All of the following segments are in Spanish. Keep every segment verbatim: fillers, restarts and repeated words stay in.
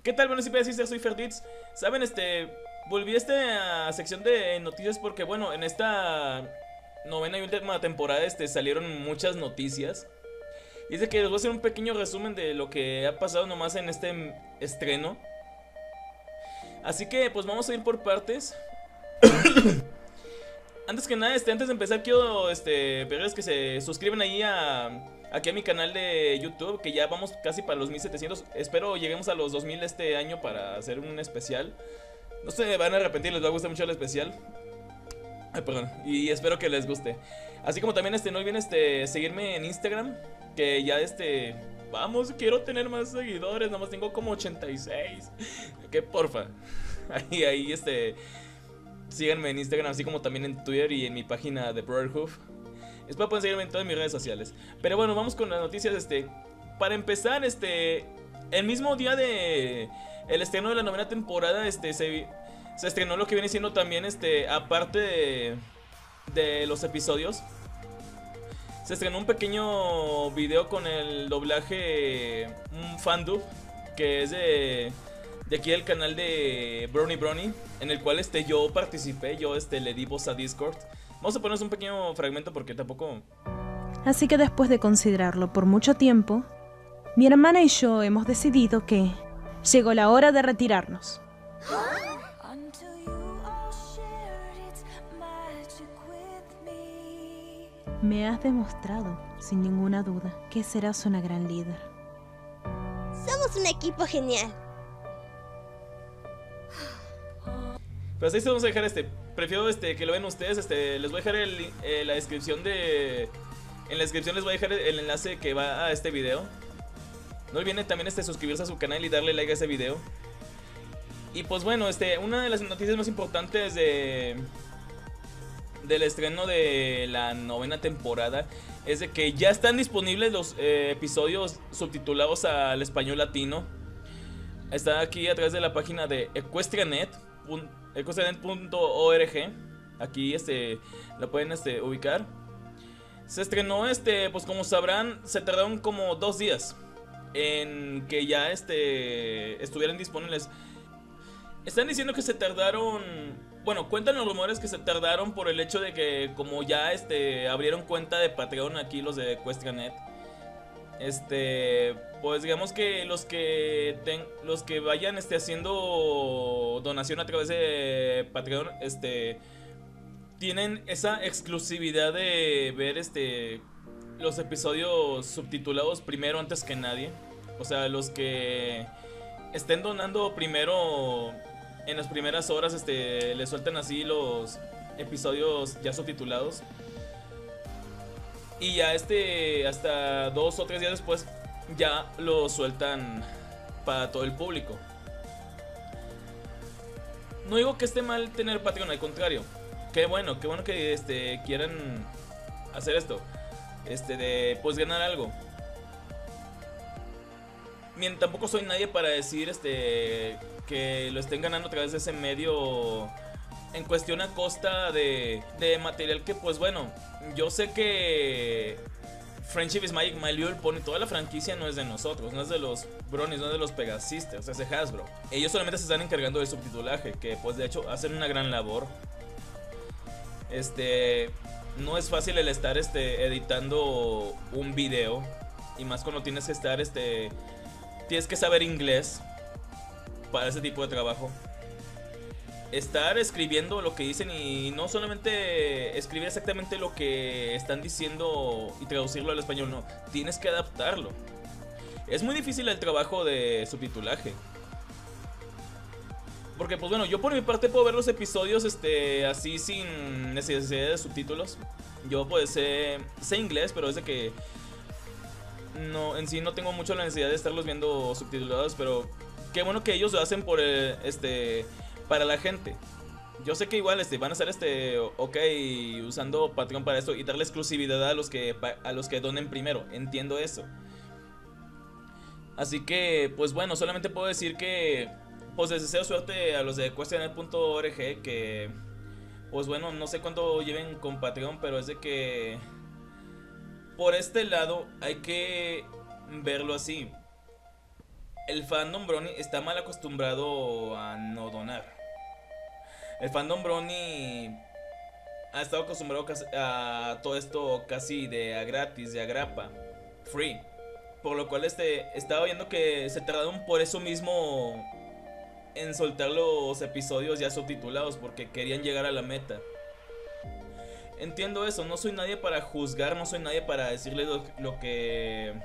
¿Qué tal? Bueno, si puedes decir, soy Ferditz. Saben, este, volví a esta sección de noticias porque, bueno, en esta novena y última temporada, este, salieron muchas noticias. Y es de que les voy a hacer un pequeño resumen de lo que ha pasado nomás en este estreno. Así que, pues vamos a ir por partes. Antes que nada, este, antes de empezar, quiero, este, pedirles que se suscriban ahí a... aquí a mi canal de YouTube, que ya vamos casi para los mil setecientos. Espero lleguemos a los dos mil este año para hacer un especial. No se van a arrepentir, les va a gustar mucho el especial. Ay, perdón. Y espero que les guste. Así como también este, no olviden este, seguirme en Instagram, que ya este... vamos, quiero tener más seguidores, nomás tengo como ochenta y seis. Que porfa. Ahí, ahí, este... síganme en Instagram, así como también en Twitter y en mi página de Brotherhood. Espero pueden seguirme en todas mis redes sociales. Pero bueno, vamos con las noticias. Este, para empezar, este, el mismo día de el estreno de la novena temporada, este, se, se estrenó lo que viene siendo también, este, aparte de, de los episodios, se estrenó un pequeño video con el doblaje, un fandub, que es de, de aquí del canal de Brony Brony, en el cual este, yo participé, yo este, le di voz a Discord. Vamos a ponernos un pequeño fragmento porque tampoco... Así que después de considerarlo por mucho tiempo, mi hermana y yo hemos decidido que llegó la hora de retirarnos. Me has demostrado, sin ninguna duda, que serás una gran líder. Somos un equipo genial. Pero así se vamos a dejar este. Prefiero este que lo vean ustedes. Este, les voy a dejar el, eh, la descripción de. En la descripción les voy a dejar el enlace que va a este video. No olviden también este suscribirse a su canal y darle like a ese video. Y pues bueno, este, una de las noticias más importantes de del estreno de la novena temporada es de que ya están disponibles los eh, episodios subtitulados al español latino. Está aquí a través de la página de Equestrianet. equestrianet punto org. Aquí este lo pueden este, ubicar. Se estrenó este, pues como sabrán, se tardaron como dos días en que ya este estuvieran disponibles. Están diciendo que se tardaron, bueno, cuentan los rumores que se tardaron por el hecho de que como ya este abrieron cuenta de Patreon aquí los de Equestrianet. Este, pues digamos que los que ten, los que vayan este haciendo donación a través de Patreon, este tienen esa exclusividad de ver este los episodios subtitulados primero antes que nadie. O sea, los que estén donando primero en las primeras horas este les sueltan así los episodios ya subtitulados. Y ya este, hasta dos o tres días después, ya lo sueltan para todo el público. No digo que esté mal tener Patreon, al contrario. Qué bueno, qué bueno que este, quieran hacer esto. Este, de pues ganar algo. Bien, tampoco soy nadie para decir este que lo estén ganando a través de ese medio en cuestión a costa de, de material que pues bueno, yo sé que Friendship is Magic, My Little Pony, toda la franquicia no es de nosotros, no es de los Bronies, no es de los Pegasisters, es de Hasbro. Ellos solamente se están encargando del subtitulaje, que pues de hecho hacen una gran labor. Este, no es fácil el estar este editando un video, y más cuando tienes que estar este tienes que saber inglés para ese tipo de trabajo. Estar escribiendo lo que dicen y no solamente escribir exactamente lo que están diciendo y traducirlo al español, no, tienes que adaptarlo. Es muy difícil el trabajo de subtitulaje. Porque pues bueno, yo por mi parte puedo ver los episodios este así sin necesidad de subtítulos. Yo pues sé, sé inglés, pero es de que no, en sí no tengo mucho la necesidad de estarlos viendo subtitulados, pero qué bueno que ellos lo hacen por el, este para la gente. Yo sé que igual este van a estar este ok usando Patreon para esto y darle exclusividad a los que a los que donen primero. Entiendo eso. Así que pues bueno, solamente puedo decir que pues les deseo suerte a los de Equestrianet punto org, que pues bueno, no sé cuánto lleven con Patreon, pero es de que por este lado hay que verlo así. el fandom Brony está mal acostumbrado a no donar. El fandom Brony ha estado acostumbrado a todo esto casi de a gratis, de a grapa, free. Por lo cual este estaba viendo que se tardaron por eso mismo en soltar los episodios ya subtitulados, porque querían llegar a la meta. Entiendo eso, no soy nadie para juzgar, no soy nadie para decirles lo, lo que...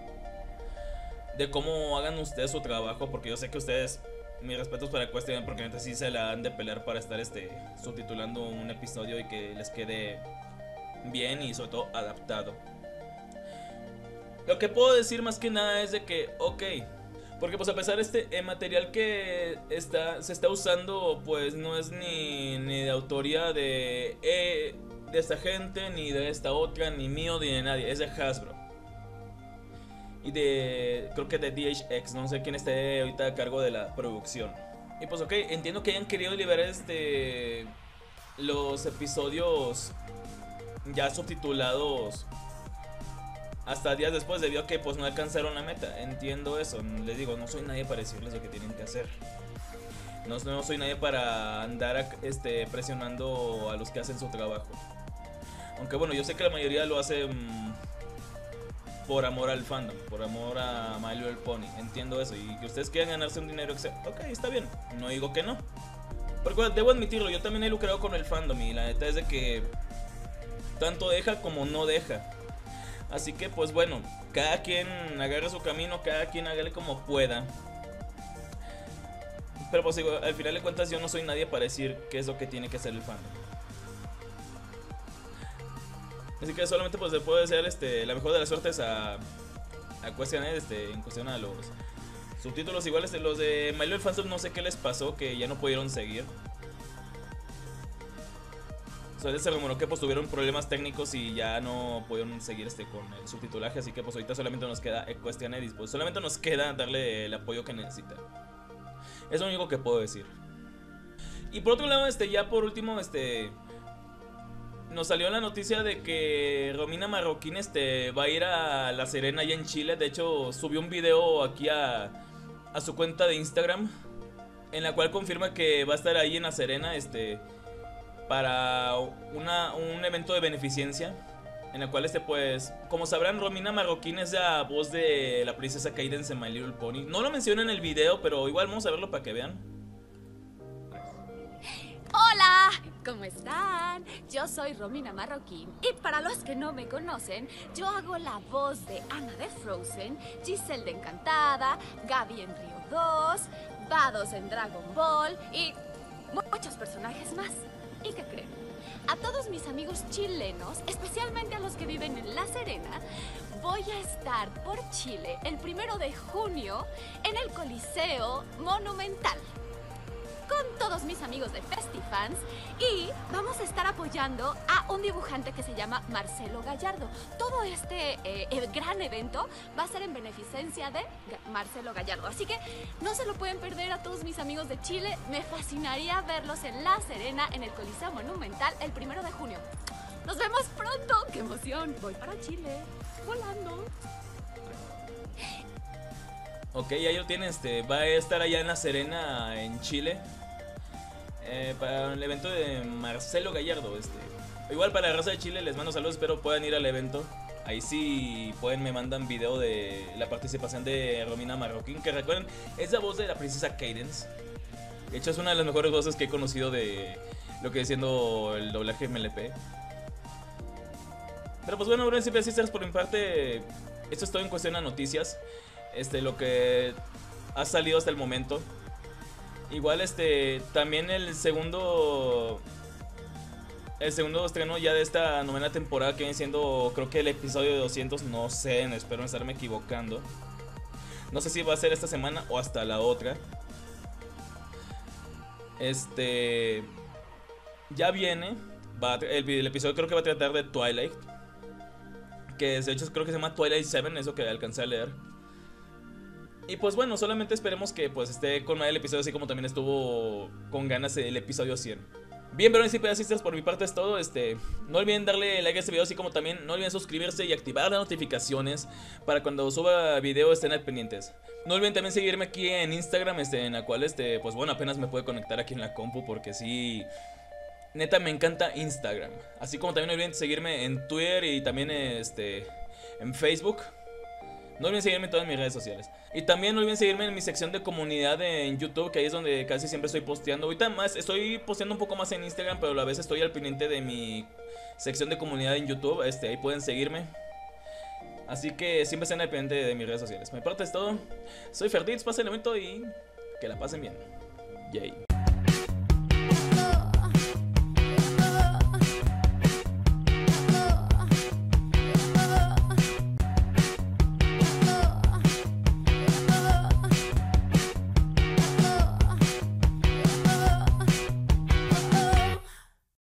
de cómo hagan ustedes su trabajo, porque yo sé que ustedes, mis respetos para Question, porque antes sí se la han de pelear para estar este subtitulando un episodio y que les quede bien y sobre todo adaptado. Lo que puedo decir más que nada es de que, ok, porque pues a pesar de este el material que está, se está usando, pues no es ni, ni de autoría de, eh, de esta gente, ni de esta otra, ni mío, ni de nadie, es de Hasbro. Y de, creo que de D H X, no sé quién esté ahorita a cargo de la producción. Y pues ok, entiendo que hayan querido liberar este los episodios ya subtitulados hasta días después, debido a que pues no alcanzaron la meta. Entiendo eso, les digo, no soy nadie para decirles lo que tienen que hacer. No, no soy nadie para andar este, presionando a los que hacen su trabajo. Aunque bueno, yo sé que la mayoría lo hacen por amor al fandom, por amor a My Little Pony. Entiendo eso, y que ustedes quieran ganarse un dinero extra, ok, está bien, no digo que no. Porque bueno, debo admitirlo, yo también he lucrado con el fandom y la neta es de que tanto deja como no deja. Así que pues bueno, cada quien agarre su camino, cada quien hágale como pueda. Pero pues digo, al final de cuentas yo no soy nadie para decir qué es lo que tiene que hacer el fandom. Así que solamente pues le puedo desear este, la mejor de las suertes a, a Question este, en cuestión a los subtítulos. Igual este, los de My Little Fandom no sé qué les pasó, que ya no pudieron seguir. O sea, se rumoró que pues tuvieron problemas técnicos y ya no pudieron seguir este con el subtitulaje. Así que pues ahorita solamente nos queda Question Edit, pues solamente nos queda darle el apoyo que necesita. Es lo único que puedo decir. Y por otro lado, este, ya por último, este, nos salió la noticia de que Romina Marroquín este, va a ir a La Serena allá en Chile. De hecho, subió un video aquí a, a su cuenta de Instagram, en la cual confirma que va a estar ahí en La Serena este, para una, un evento de beneficencia, en la cual este pues, como sabrán, Romina Marroquín es la voz de la princesa Cadence en My Little Pony. No lo menciona en el video, pero igual vamos a verlo para que vean. Hola, ¿cómo están? Yo soy Romina Marroquín y para los que no me conocen, yo hago la voz de Anna de Frozen, Giselle de Encantada, Gaby en Río dos, Vados en Dragon Ball y muchos personajes más. ¿Y qué creen? A todos mis amigos chilenos, especialmente a los que viven en La Serena, voy a estar por Chile el primero de junio en el Coliseo Monumental con todos mis amigos de Festifans y vamos a estar apoyando a un dibujante que se llama Marcelo Gallardo. Todo este eh, gran evento va a ser en beneficencia de Marcelo Gallardo, así que no se lo pueden perder a todos mis amigos de Chile. Me fascinaría verlos en La Serena en el Coliseo Monumental el primero de junio. Nos vemos pronto. ¡Qué emoción! Voy para Chile volando. Ok, ya lo tienen, este, va a estar allá en La Serena, en Chile, eh, para el evento de Marcelo Gallardo. Este, igual para la raza de Chile les mando saludos, espero puedan ir al evento. Ahí sí pueden, me mandan video de la participación de Romina Marroquín, que recuerden, es la voz de la princesa Cadence. De hecho es una de las mejores voces que he conocido de lo que es siendo el doblaje M L P. Pero pues bueno, bueno, siempre así por mi parte, esto es todo en cuestión a noticias. Este, lo que ha salido hasta el momento. Igual este, también el segundo El segundo estreno ya de esta novena temporada, que viene siendo, creo que el episodio de doscientos, no sé, espero no estarme equivocando. No sé si va a ser esta semana o hasta la otra. Este, ya viene va a, el, el episodio creo que va a tratar de Twilight, que de hecho creo que se llama Twilight siete, eso que alcancé a leer. Y pues bueno, solamente esperemos que pues esté con el episodio, así como también estuvo con ganas el episodio cien. Bien, pero sí, pedazistas, por mi parte es todo. Este, no olviden darle like a este video, así como también no olviden suscribirse y activar las notificaciones para cuando suba video estén al pendientes. No olviden también seguirme aquí en Instagram, este, en la cual, este, pues bueno, apenas me puedo conectar aquí en la compu porque sí, neta me encanta Instagram. Así como también no olviden seguirme en Twitter y también, este, en Facebook. No olviden seguirme en todas mis redes sociales. Y también no olviden seguirme en mi sección de comunidad en YouTube, que ahí es donde casi siempre estoy posteando. Ahorita más, estoy posteando un poco más en Instagram, pero a la vez estoy al pendiente de mi sección de comunidad en YouTube. Este, ahí pueden seguirme. Así que siempre estén al pendiente de mis redes sociales. Me parte es todo. Soy Ferdiz, pasen el momento y que la pasen bien. Yay.